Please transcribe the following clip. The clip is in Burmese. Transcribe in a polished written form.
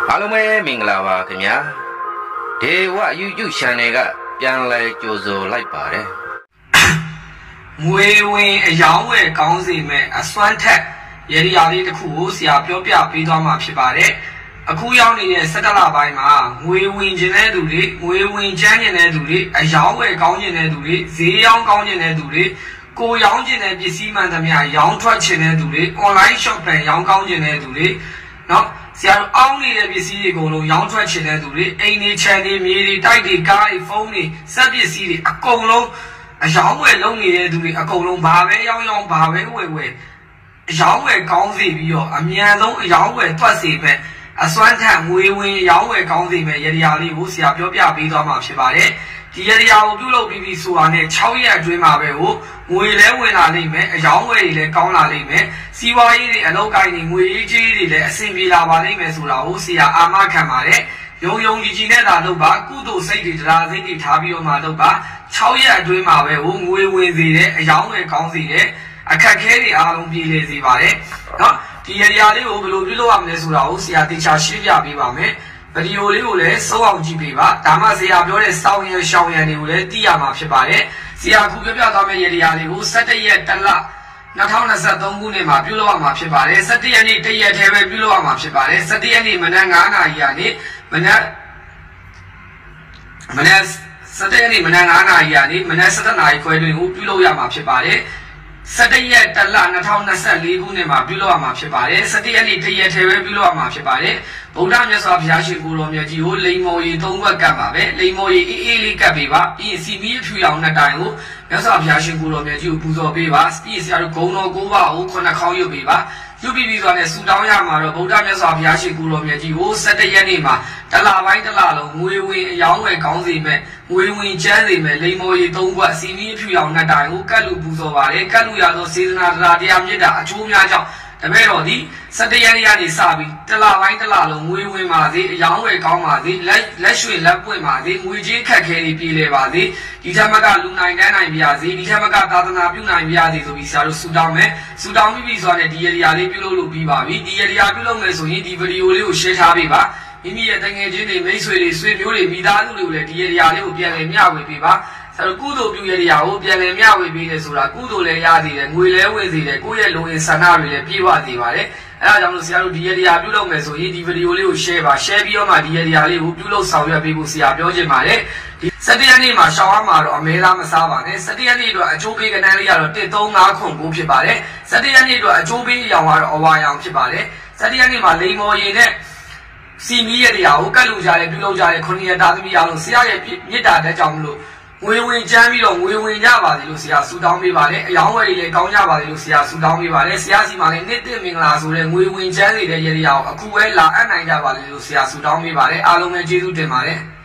အားလုံးပဲမင်္ဂလာပါခင်ဗျာဒေဝ YouTube channel ကပြန်လဲကြိုဆိုလိုက်ပါတယ်ငွေဝင်အယောင်းဝယ်ကောင်းစီမဲ့အစွမ်းထက်ရေဒီယာလေးတစ်ခုကိုဆရာပြောပြပေးသွားမှာဖြစ်ပါတယ်အခုရောက်နေတဲ့17လပိုင်းမှာငွေဝင်ခြင်းတဲ့သူတွေငွေဝင်ချမ်းခြင်းတဲ့သူတွေအယောင်းဝယ်ကောင်းခြင်းတဲ့သူတွေဈေးရောင်းကောင်းခြင်းတဲ့သူတွေကိုရောင်းခြင်းတဲ့ပစ္စည်းမှန်သမျှရောင်းထွက်ခြင်းတဲ့သူတွေ online shopping ရောင်းကောင်းခြင်းတဲ့သူတွေနော်ဆရာတို့အောင်းနေတဲ့ပစ္စည်းတွေအကုန်လုံးရောင်းထွက်ခြင်းတဲ့သူတွေအိမ်တွေခြံတွေမြေတွေတိုက်တွေကားတွေဖုန်းတွေစက်ပစ္စည်းတွေအကုန်လုံးအယောင်းဝယ်လုပ်နေတဲ့သူတွေအကုန်လုံးဘာပဲရောင်းရောင်းဘာပဲဝယ်ဝယ်အယောင်းဝယ်ကောင်းစီပြီးတော့အမြန်ဆုံးအယောင်းဝယ်ထွက်စီပဲအစွမ်းထက်ငွေဝင်အယောင်းဝယ်ကောင်းစီမဲ့ရဒီယာလေးကိုဆရာပြောပြပေးသွားမှာဖြစ်ပါတယ်ဒီရဒီယာကိုပြုလုပ်ပြီးဆိုတာနဲ့6ရက်အတွင်းမှာပဲငွေလဲဝင်လာလိမ့်မယ်အယောင်းဝယ်တွေလည်းကောင်းလာလိမ့်မယ်စီးပွားရေးတွေအလုပ်ကိုင်းတွေငွေရေးကြေးတွေလည်းအဆင်ပြေလာပါလိမ့်မယ်ဆိုတာကိုဆရာအာမခံပါတယ်ယုံယုံကြည်ကြည်နဲ့သာလုပ်ပါကုသိုလ်စိတ်တွေတရားစိတ်တွေထားပြီးတော့မှလုပ်ပါ6ရက်အတွင်းမှာပဲငွေဝင်စေတဲ့အယောင်းဝယ်ကောင်းစေတဲ့အခက်ခဲတွေအားလုံးပြည်လည်စေပါတယ်နော်ဒီရဒီယာလေးကိုဘယ်လိုပြုလုပ်ရမလဲဆိုတာကိုဆရာတေချာရှင်းပြပေးပါမယ်ဗီဒီယိုလေးကိုလည်းစုံအောင်ကြည့်ပေးပါဒါမှဆရာပြောတဲ့စောင်းရရှောင်းရတွေကိုလည်းသိရမှာဖြစ်ပါတယ်ဆရာခုပြောပြသွားမယ့်ရဒီယာလေးကို17ရက်တလ2023ခုနှစ်မှာပြုလုပ်ရမှာဖြစ်ပါတယ်17ရက်နေ့တရက်တည်းပဲပြုလုပ်ရမှာဖြစ်ပါတယ်17ရက်နေ့မနက်9:00နာရီကနေမနက်17ရက်နေ့မနက်9:00နာရီကနေမနက်17:00နာရီခွဲတွင်ကိုပြုလုပ်ရမှာဖြစ်ပါတယ်17ရက်တလ2024ခုနှစ်မှာပြုလုပ်ရမှာဖြစ်ပါတယ်17ရက်နေ့တရက်တည်းပဲပြုလုပ်ရမှာဖြစ်ပါတယ်ဗုဒ္ဓမြတ်စွာဘုရားရှင်ကိုတော်မြတ်ကြီးကိုလိမ္မော်ရီ3ခွက်ကပ်ပါပဲလိမ္မော်ရီအေးအေးလေးကပ်ပေးပါပြီးရင်စီမီးဖြူရောင်နှစ်တိုင်ကိုမြတ်စွာဘုရားရှင်ကိုတော်မြတ်ကြီးကိုပူဇော်ပေးပါပြီးဆရာတို့ဂုဏ်တော်9ပါးကိုခုနှစ်ခေါင်းရုပ်ပေးပါရုပ်ပြီးဆိုတာနဲ့ဆူတောင်းရမှာတော့ဗုဒ္ဓမြတ်စွာဘုရားရှင်ကိုတော်မြတ်ကြီးကို17ရက်နေ့မှာတလပိုင်းတလလုံးငွေဝင်အယောင်းဝယ်ကောင်းစီမဲ့ငွေဝင်ချမ်းစီမဲ့လိမ္မော်ရီ3ခွက်စီမီးဖြူရောင်နှစ်တိုင်ကိုကပ်လူပူဇော်ပါတယ်ကပ်လူရသောစေတနာတရားမြတ်တာအကျိုးများကြောင့်တပည့်တော်ဒီ17ရက်နေ့ကနေစပြီးတလပိုင်းတလလုံးငွေဝင်ပါစေအယောင်းဝယ်ကောင်းပါစေလက်ရွှေလက်ပွင့်ပါစေငွေကြေးခက်ခဲတွေပြည်လဲပါစေဒီထက်မကလူနိုင်တန်းနိုင်ပြရစေဒီထက်မကသာသနာပြုနိုင်ပြရစေဆိုပြီးဆရာတို့ဆူတောင်းမယ်ဆူတောင်းပြီးဆိုတဲ့ဒီရဒီယာလေးပြုလုပ်လို့ပြီးပါပြီဒီရဒီယာပြုလုပ်မယ်ဆိုရင်ဒီဗီဒီယိုလေးကို share ထားပေးပါမိမိရဲ့တငယ်ချင်းတွေမိတ်ဆွေတွေဆွေမျိုးတွေမိသားစုတွေကိုလည်းဒီရဒီယာလေးကိုပြန်လည်မျှဝေပေးပါဆရာတို့ကုသိုလ်ပြုရတဲ့ရာကိုပြန်လည်မျှဝေပေးတယ်ဆိုတာကုသိုလ်လည်းရစေတယ်ငွေလည်းဝင်စေတယ်ကိုယ့်ရဲ့လူဝင်ဆန္ဒတွေလည်းပြည့်ဝစေပါတယ်အဲဒါကြောင့်လို့ဆရာတို့ဒီရဒီယာပြုလုပ်မယ်ဆိုရင်ဒီဗီဒီယိုလေးကို share ပါ share ပြီးတော့မှဒီရဒီယာလေးကိုပြုလုပ်ဆောင်ရွက်ပေးဖို့ဆရာပြောချင်ပါတယ်ဒီ17ရက်နေ့မှာရှောင်းရမှာတော့အမဲလားမစားပါနဲ့17ရက်နေ့အတွက်အချိုးပေးကဏ္ဍလေးကတော့13509ဖြစ်ပါတယ်17ရက်နေ့အတွက်အချိုးပေးအရောင်ကတော့အဝါရောင်ဖြစ်ပါတယ်17ရက်နေ့မှာလိမ္မော်ရည်နဲ့စီမီးရတရားကိုကတ်လူကြတယ်ပြုလုပ်ကြတယ်9ရက်သားသမီးအားလုံးဆရာရဲ့မေတ္တာတက်ကြောင့်မလို့ငွေဝင်ချမ်းပြီးတော့ငွေဝင်ကြပါစေလို့ဆရာဆုတောင်းပေးပါတယ်အယောင်းဝယ်တွေလည်းကောင်းကြပါစေလို့ဆရာဆုတောင်းပေးပါတယ်ဆရာစီမှာလည်းနှစ်သက်မင်္ဂလာဆိုတဲ့ငွေဝင်ချမ်းစေတဲ့ရတရားကိုအခုပဲလာအပ်နိုင်ကြပါလေလို့ဆရာဆုတောင်းပေးပါတယ်အားလုံးပဲကျေးဇူးတင်ပါတယ်